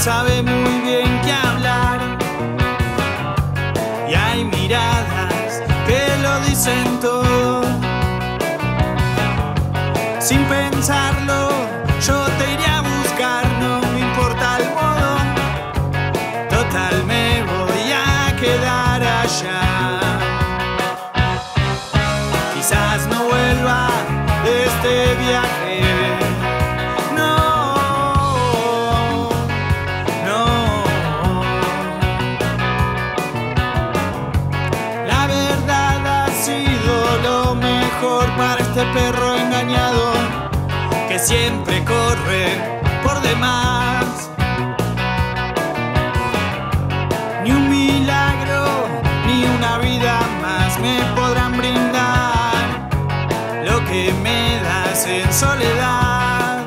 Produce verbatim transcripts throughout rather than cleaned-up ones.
sabe muy bien qué hablar, y hay miradas que lo dicen todo. Sin pensarlo, yo te iré a buscar, no me importa el modo. Total, me voy a quedar allá. Quizás no vuelva de este viaje. No, no. La verdad ha sido lo mejor para este perro engañado que siempre corre por demás. Ni un milagro, ni una vida más me podrán brindar lo que me das en soledad.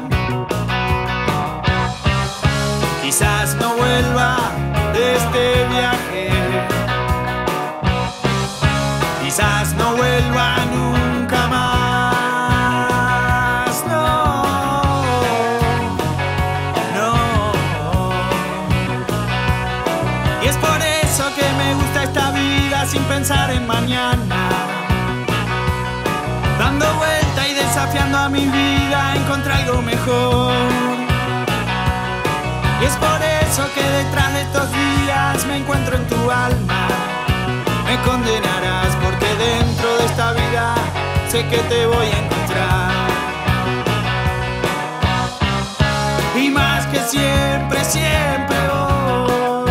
Quizás no vuelva de este viaje, quizás no vuelva nunca más. No, no. Y es por eso que me gusta esta vida sin pensar en mañana, dando vuelta y desafiando a mi vida a encontrar algo mejor. Y es por eso que detrás de estos días me encuentro en tu alma. Me condenarás porque dentro de esta vida sé que te voy a encontrar. Y más que siempre, siempre voy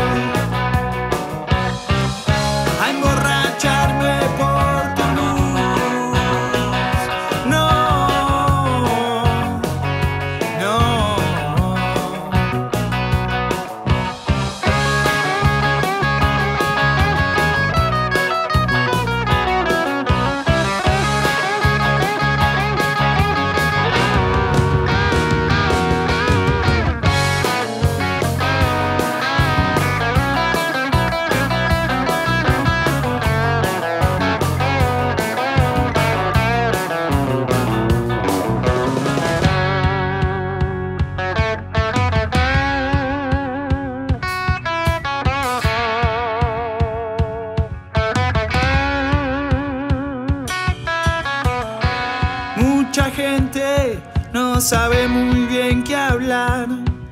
a emborracharme por tu luz. No, no. Mucha gente no sabe muy bien qué hablar,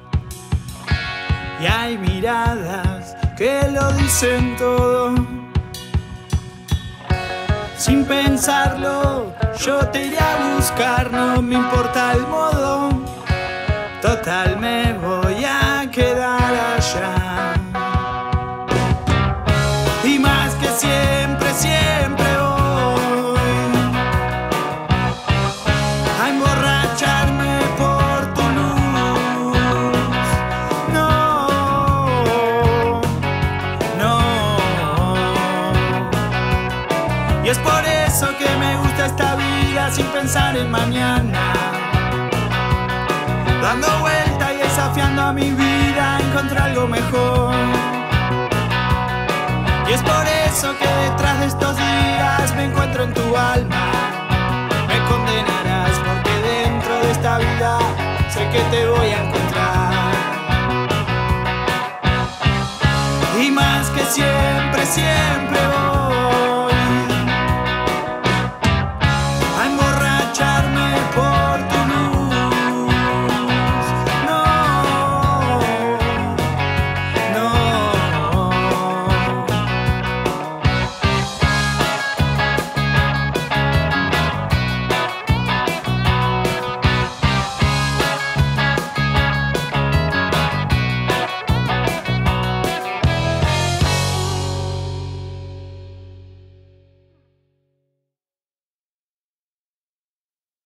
y hay miradas que lo dicen todo. Sin pensarlo, yo te iré a buscar, no me importa el modo. Total, me voy a quedar allá. Y más que siempre, siempre voy a emborracharme por tu luz. No, no. Y es por eso que me gusta esta vida sin pensar en mañana, dando vuelta y desafiando a mi vida a encontrar algo mejor. Y es por eso que detrás de estos días me encuentro en tu alma. Me condenarás porque dentro de esta vida sé que te voy a encontrar. Y más que siempre, siempre